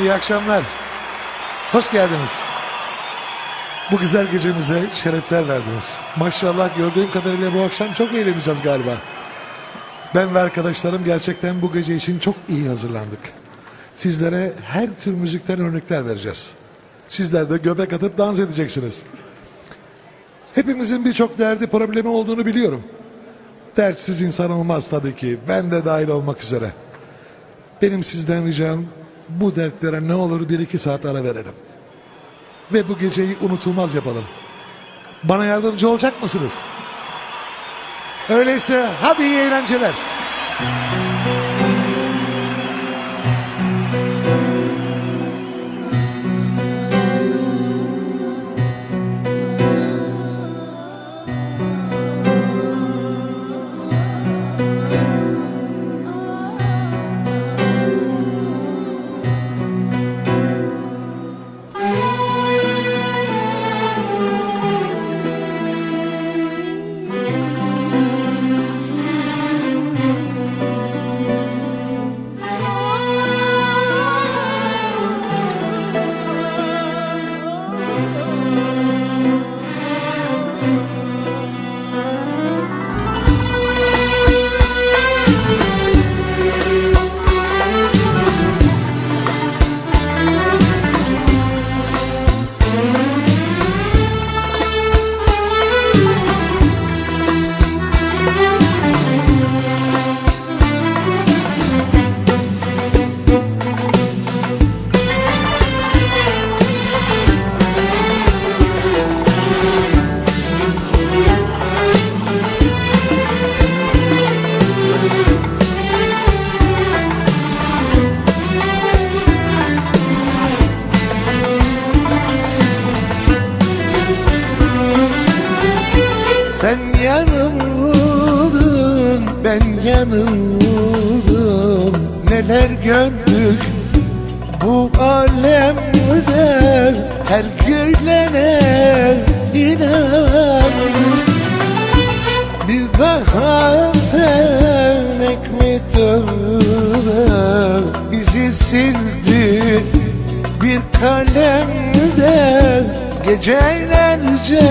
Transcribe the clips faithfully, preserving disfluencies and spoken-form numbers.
iyi akşamlar. Hoş geldiniz. Bu güzel gecemize şerefler verdiniz. Maşallah, gördüğüm kadarıyla bu akşam çok eğleneceğiz galiba. Ben ve arkadaşlarım gerçekten bu gece için çok iyi hazırlandık. Sizlere her tür müzikten örnekler vereceğiz. Sizler de göbek atıp dans edeceksiniz. Hepimizin birçok derdi, problemi olduğunu biliyorum. Dertsiz insan olmaz tabii ki. Ben de dahil olmak üzere. Benim sizden ricam, bu dertlere ne olur bir iki saat ara verelim. Ve bu geceyi unutulmaz yapalım. Bana yardımcı olacak mısınız? Öyleyse hadi iyi eğlenceler. Sen yanıldın, ben yanıldım. Neler gördük bu alemde, her gülene inandık. Bir daha sevmek mi tövbe, bizi sildi bir kalemde. Gecelerce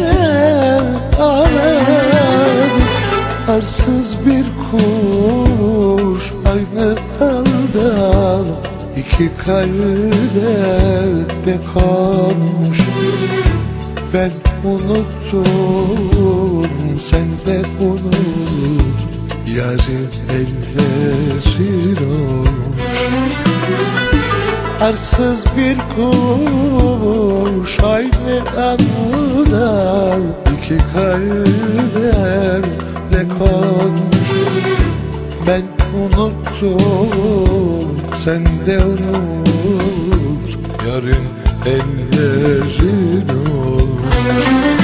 ağladık, arsız bir kuş aynı anda iki kalbe de konmuş. Ben unuttum, sen de unut, yarın ellerin olmuş. Arsız bir kuş aynı anda iki kalbim de konmuş. Ben unuttum, sen de unut, yarın ellerin olmuş.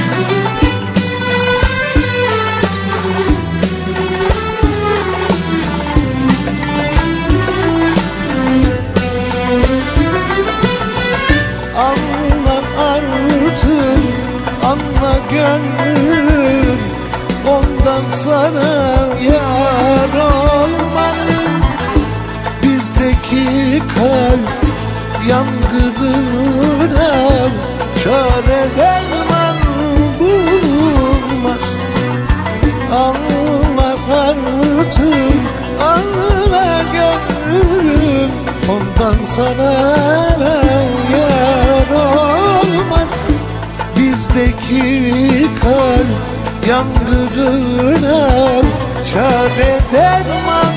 Anla gönlüm, ondan sana yar olmaz. Bizdeki kalp yangınına çare derman bulunmaz. Anla artık, anla gönlüm, ondan sana yar olmaz. Bizdeki kalp yangınına çare derman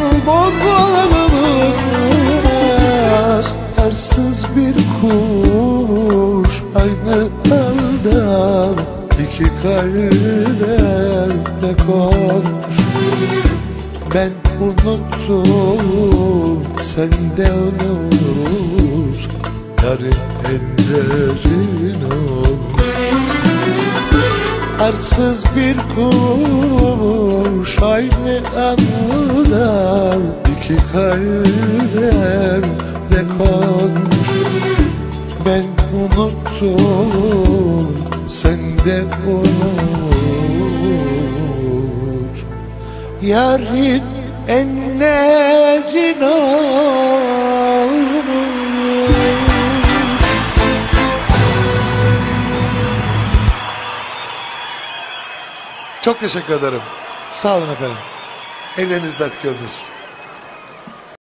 bulunmaz. Arsız bir kuş aynı anda iki kalplerde konmuş. Ben unuttum, sen de unut, yarın ellerin olmuş. Arsız bir kuş aynı anda iki kalplerde konmuş. Ben unuttum, sen de unut, yarın ellerin olmuş. Çok teşekkür ederim. Sağ olun efendim. Elleriniz dert görmesin.